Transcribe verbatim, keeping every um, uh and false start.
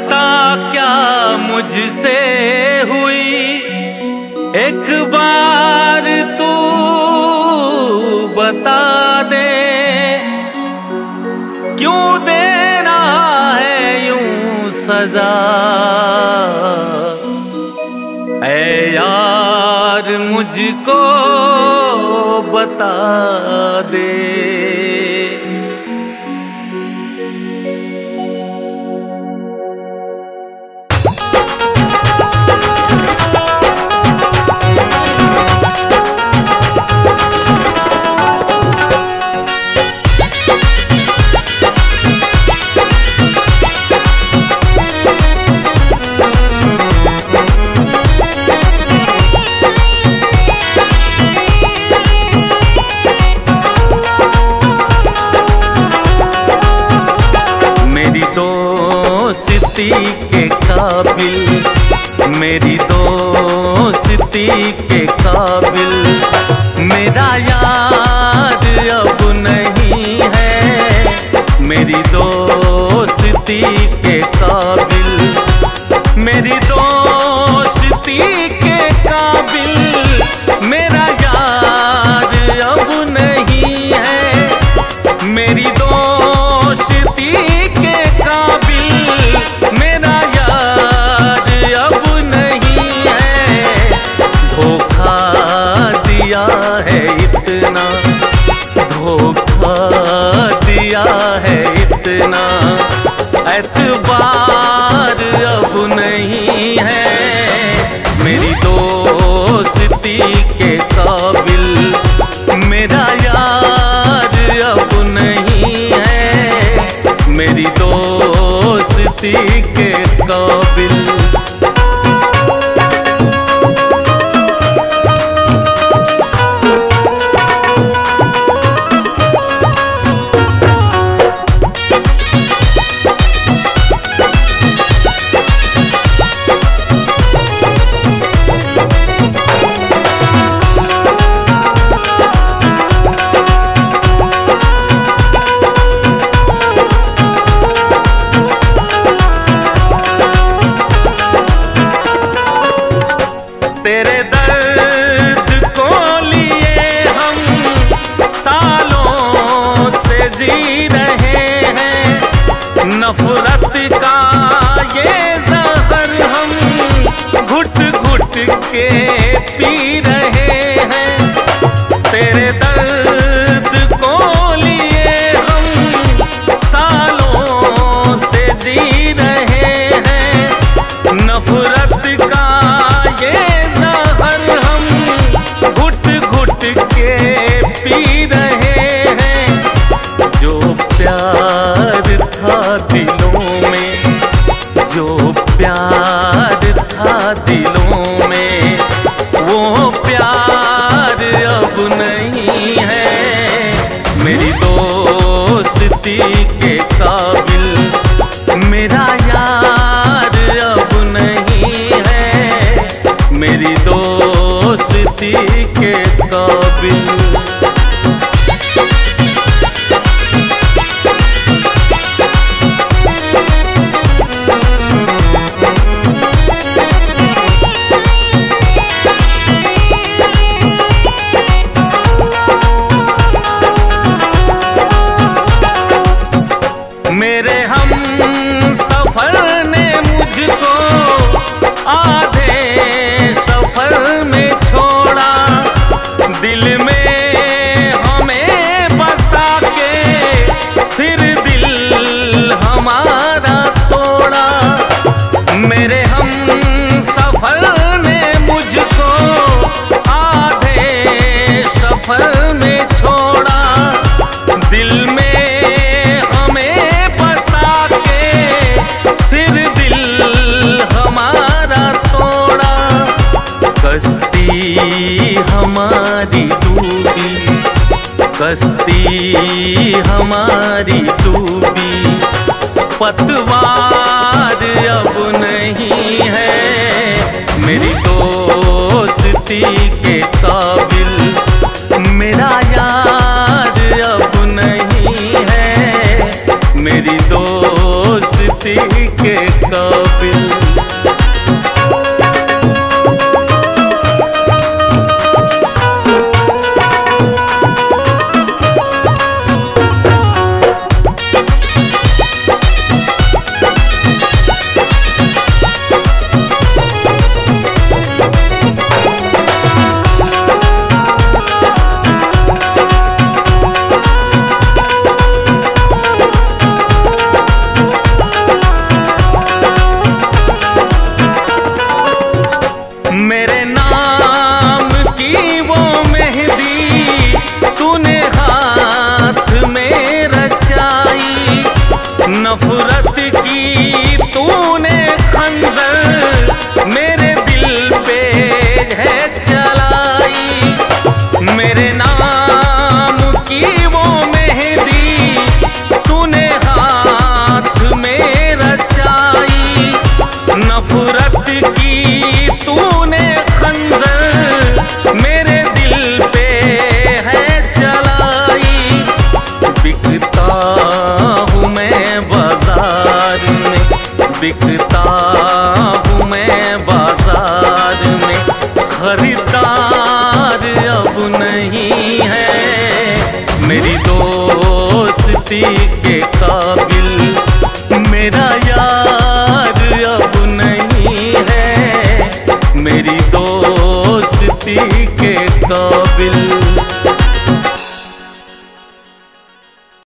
खता क्या मुझसे हुई, एक बार तू बता दे। क्यों देना है यूं सजा, ऐ यार मुझको बता दे। दोस्ती के काबिल, मेरी दोस्ती के काबिल मेरा यार अब नहीं है। मेरी दोस्ती के काबिल, मेरी दोस्ती के काबिल मेरा यार अब नहीं है। मेरी दोस्ती के काबिल मेरा यार अब नहीं है। धोखा दिया है इतना, धोखा दिया है इतना, एतबार अब नहीं है। मेरी दोस्ती के काबिल मेरा यार अब नहीं है। मेरी दोस्ती के काबिल। तेरे दर्द को लिए हम सालों से जी रहे हैं। नफरत का ये जहर हम घुट घुट के पी रहे हैं। तेरे दर्द को लिए हम सालों से जी रहे हैं। नफरत का ये के पी रहे हैं। जो प्यार था दिलों में, जो प्यार था दिलों में, वो प्यार अब नहीं है। मेरी दोस्ती के काबिल मेरा यार अब नहीं है। मेरी दोस्ती के काबिल। मेरे हम सफर ने मुझको आधे सफर में छोड़ा। दिल में हमें बसा के फिर दिल हमारा तोड़ा। मेरे हम सफर ने मुझको आधे सफर में छोड़ा। दिल में हमें बसा के फिर दिल हमारा तोड़ा। कश्ती हमारी डूबी, कश्ती हमारी डूबी, पतवार अब नहीं है। मेरी दोस्ती के काबिल मेरा यार अब नहीं है। मेरी दोस्ती के के काबिल। मेरे नाम की वो मेहंदी तूने हाथ में रचाई, नफरत की तूने खंजर मेरे दिल पे है चलाई। मेरे नाम की वो मेहंदी तूने हाथ में रचाई, नफरत की तूने खंजर मेरे दिल पे है चलाई। बिकता हूँ मैं बाजार में, बिकता हूँ मैं बाजार में, खरीदार अब नहीं है मेरी दोस्ती के काबिल। मेरा